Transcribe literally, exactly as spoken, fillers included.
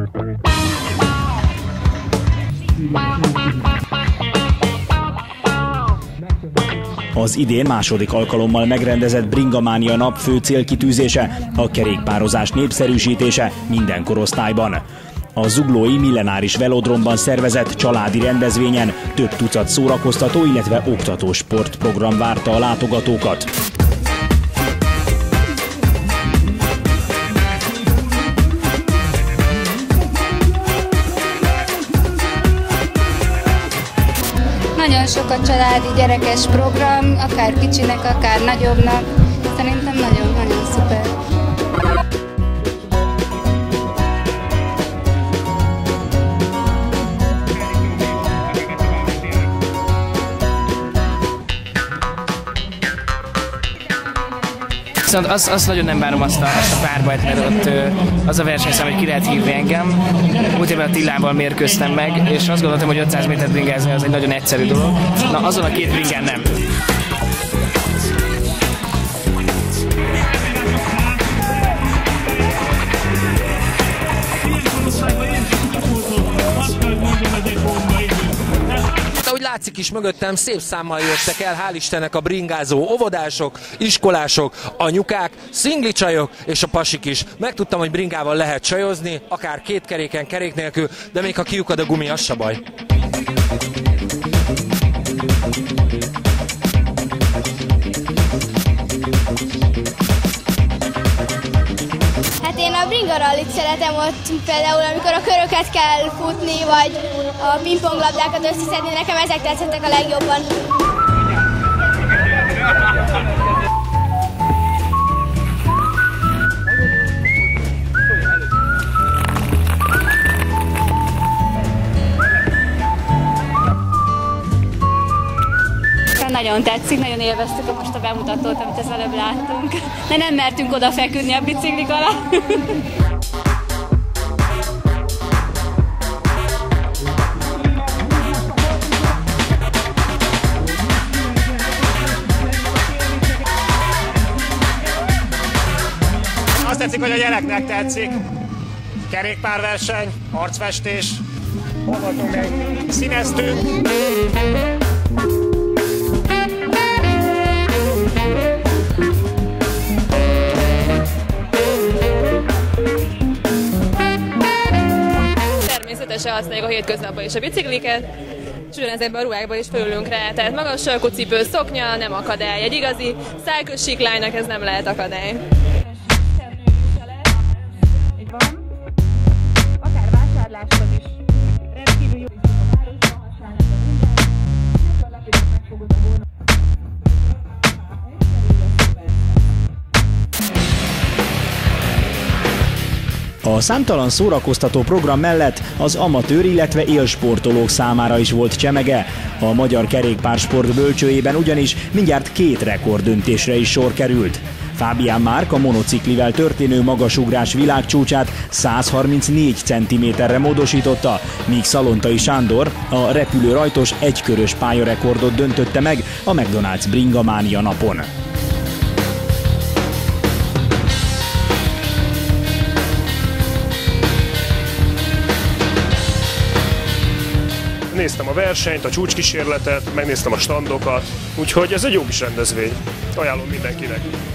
Az idén második alkalommal megrendezett Bringamánia nap fő célkitűzése a kerékpározás népszerűsítése minden korosztályban. A zuglói Millenáris Velodromban szervezett családi rendezvényen több tucat szórakoztató, illetve oktató sportprogram várta a látogatókat. Nagyon sok a családi gyerekes program, akár kicsinek, akár nagyobbnak. Szerintem nagyon-nagyon szuper. Viszont azt, azt nagyon nem várom azt a, azt a párbajt, mert ott az a versenyszám, hogy ki lehet hívni engem. Múlt évben a Tillával mérkőztem meg, és azt gondoltam, hogy ötszáz métert bringázni az egy nagyon egyszerű dolog. Na, azon a két bringán nem. Ahogy látszik is mögöttem, szép számmal jöttek el, hál' Istennek, a bringázó óvodások, iskolások, anyukák, szingli csajok és a pasik is. Megtudtam, hogy bringával lehet csajozni, akár két keréken, kerék nélkül, de még ha kiukad a gumi, az se baj. Hát én a bringa rallit szeretem, ott például amikor a köröket kell futni, vagy a pingponglabdákat összeszedni, nekem ezek tetszettek a legjobban. Nagyon tetszik, nagyon élveztük most a bemutatót, amit az előbb láttunk. De nem mertünk oda feküdni a biciklik alá. Azt tetszik, hogy a gyereknek tetszik. Kerékpárverseny, arcfestés, hol voltunk még? Színeztünk. Természetesen használjuk a hétköznapban is a bicikliket, és ugyanezekben a ruhákban is fölülünk rá. Tehát magas sarkú cipő, szoknya nem akadály. Egy igazi szájközsík lánynak ez nem lehet akadály. Akár vásárláshoz is rendkívül jó. A számtalan szórakoztató program mellett az amatőr, illetve élsportolók számára is volt csemege. A magyar kerékpársport bölcsőjében ugyanis mindjárt két rekorddöntésre is sor került. Fábián Márk a monociklivel történő magasugrás világcsúcsát száz harmincnégy centiméterre módosította, míg Szalontai Sándor a repülőrajtos egykörös pályarekordot döntötte meg a McDonald's Bringamánia napon. Néztem a versenyt, a csúcskísérletet, megnéztem a standokat, úgyhogy ez egy jó kis rendezvény. Ajánlom mindenkinek.